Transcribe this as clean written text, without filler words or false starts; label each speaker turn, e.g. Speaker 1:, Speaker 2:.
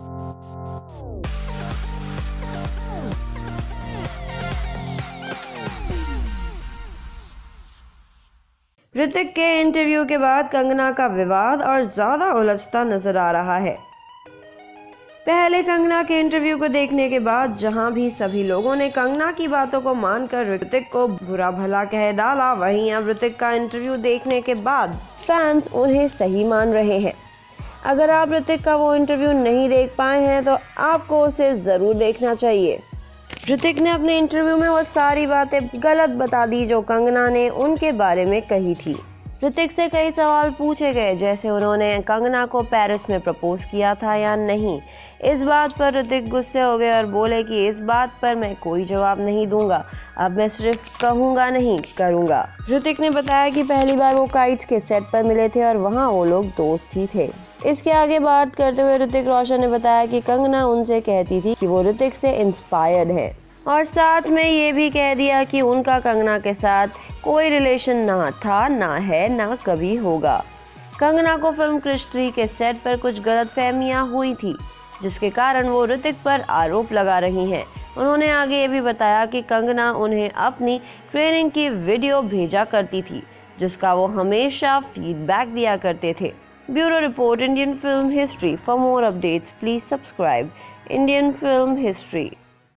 Speaker 1: ऋतिक के इंटरव्यू के बाद कंगना का विवाद और ज्यादा उलझता नजर आ रहा है। पहले कंगना के इंटरव्यू को देखने के बाद जहां भी सभी लोगों ने कंगना की बातों को मानकर ऋतिक को बुरा भला कह डाला, वहीं अब ऋतिक का इंटरव्यू देखने के बाद फैंस उन्हें सही मान रहे हैं। अगर आप ऋतिक का वो इंटरव्यू नहीं देख पाए हैं तो आपको उसे जरूर देखना चाहिए। ऋतिक ने अपने इंटरव्यू में वो सारी बातें गलत बता दी जो कंगना ने उनके बारे में कही थी। ऋतिक से कई सवाल पूछे गए, जैसे उन्होंने कंगना को पेरिस में प्रपोज किया था या नहीं। इस बात पर ऋतिक गुस्से हो गए और बोले कि इस बात पर मैं कोई जवाब नहीं दूंगा, अब मैं सिर्फ कहूंगा नहीं करूंगा। ऋतिक ने बताया कि पहली बार वो काइट्स के सेट पर मिले थे और वहां वो लोग दोस्त ही थे। इसके आगे बात करते हुए ऋतिक रोशन ने बताया कि कंगना उनसे कहती थी कि वो ऋतिक से इंस्पायर्ड है और साथ में ये भी कह दिया कि उनका कंगना के साथ कोई रिलेशन ना था, ना है, ना कभी होगा। कंगना को फिल्म क्रिश 3 के सेट पर कुछ गलतफहमियां हुई थी, जिसके कारण वो ऋतिक पर आरोप लगा रही हैं। उन्होंने आगे ये भी बताया कि कंगना उन्हें अपनी ट्रेनिंग की वीडियो भेजा करती थी, जिसका वो हमेशा फीडबैक दिया करते थे। Bureau report, Indian film history. For more updates please subscribe Indian film history.